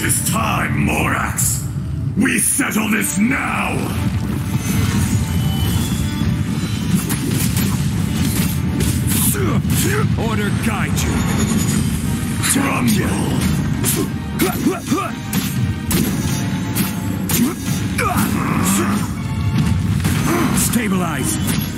is time, Morax! We settle this now! Order guide you. Crumble! Stabilize.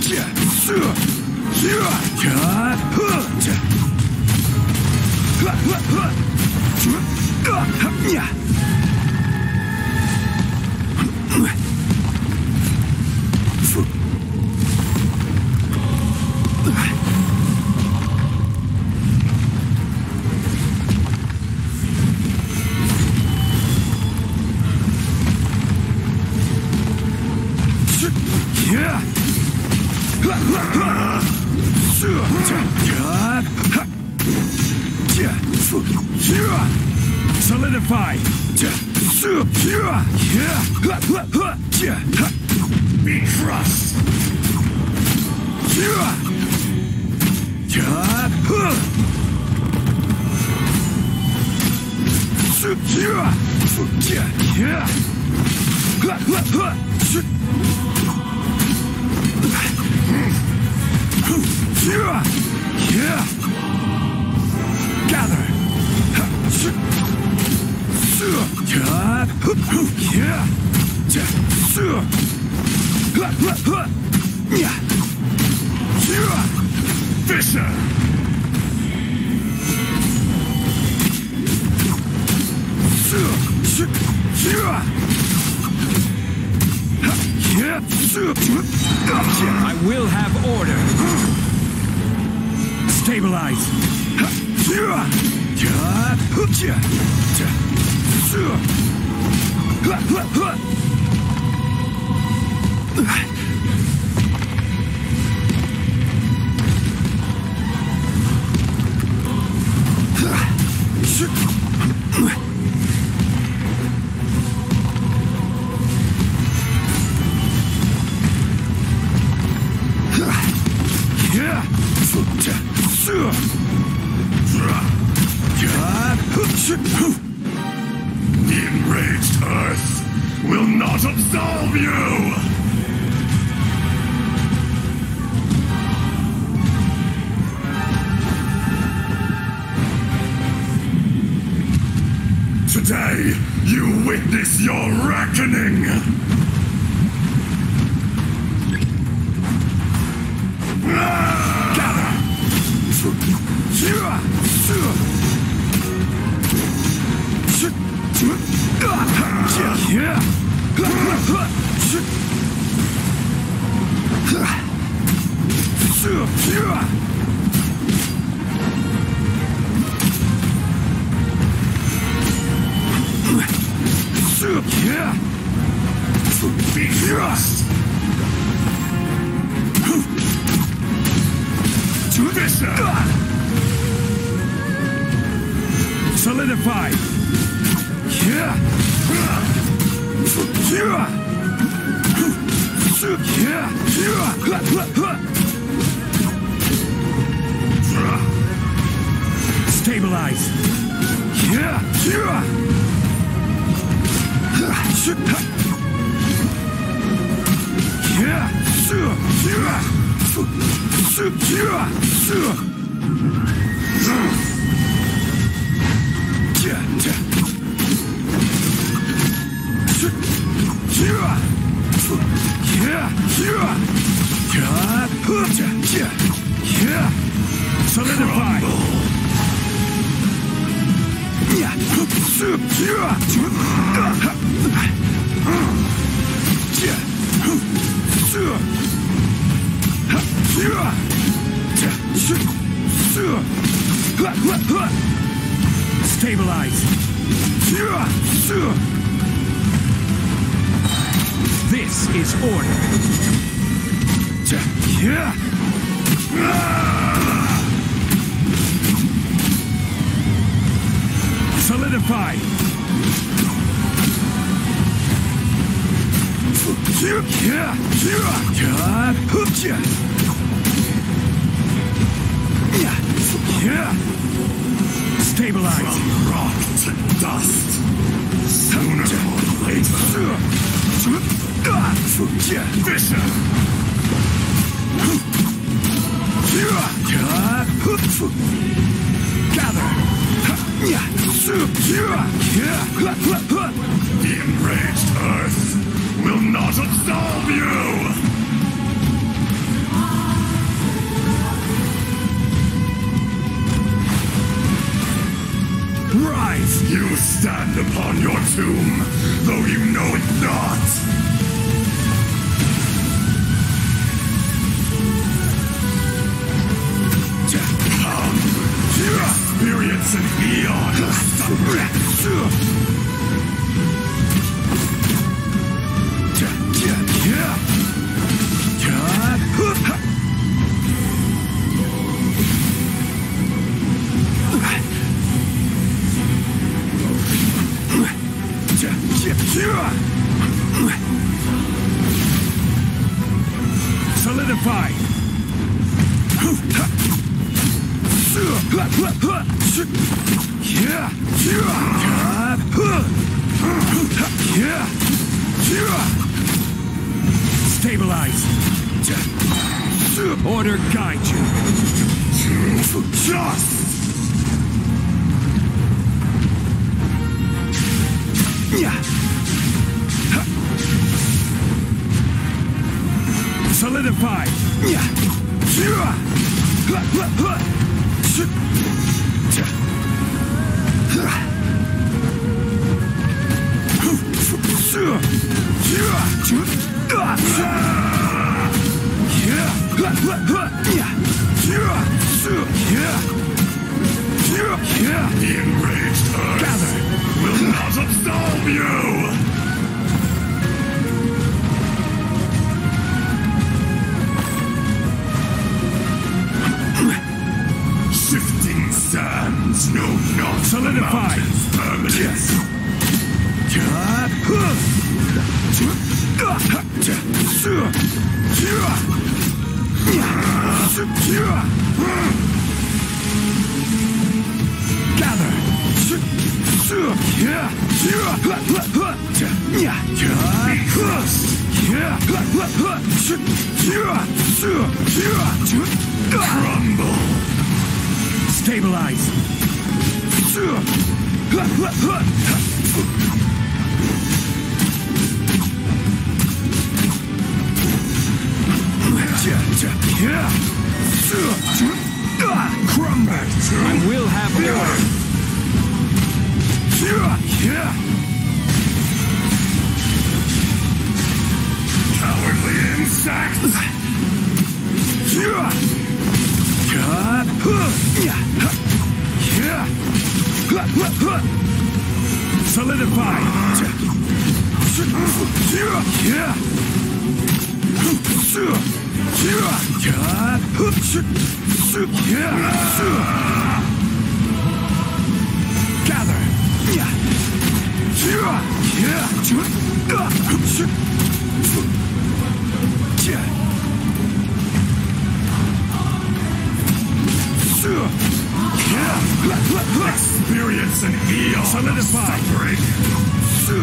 Solidify. Be crushed! Gather. Fisher! I will have order. Stabilize. The enraged Earth will not absolve you! Today, you witness your reckoning! Be crushed! Solidify. Stabilize. Solidify. Stabilize. This is order. Solidify. Stabilize. From rock to dust. Sooner or later. Vicious. Gather! The enraged earth will not absolve you! Rise! You stand upon your tomb, though you know it not! Come, experience an eon of suffering! Solidify! Stabilize! Order guide you! Just! Solidify! The enraged earth Gather! will not absolve you! Shifting sands know not Solidify! the mountain's permanence. Gather! Crumble! Stabilize! Crumble! I will have order! Cowardly insects! Solidify! Gather! Experience an eon Solidify. of suffering!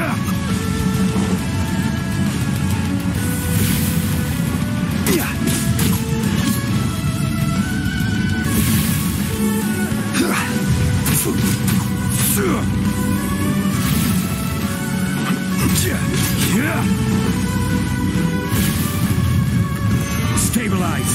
Stabilize!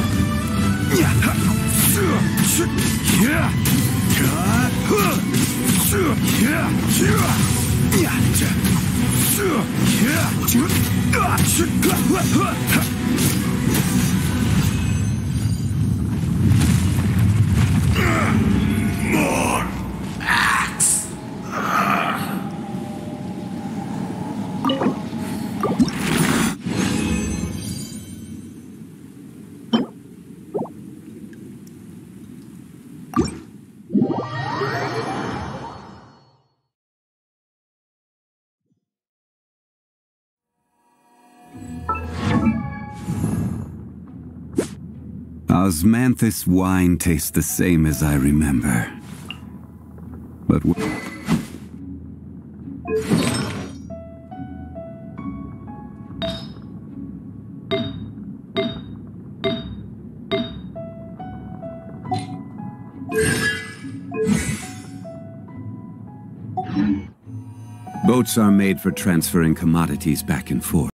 More axe! Osmanthus wine tastes the same as I remember. But Boats are made for transferring commodities back and forth.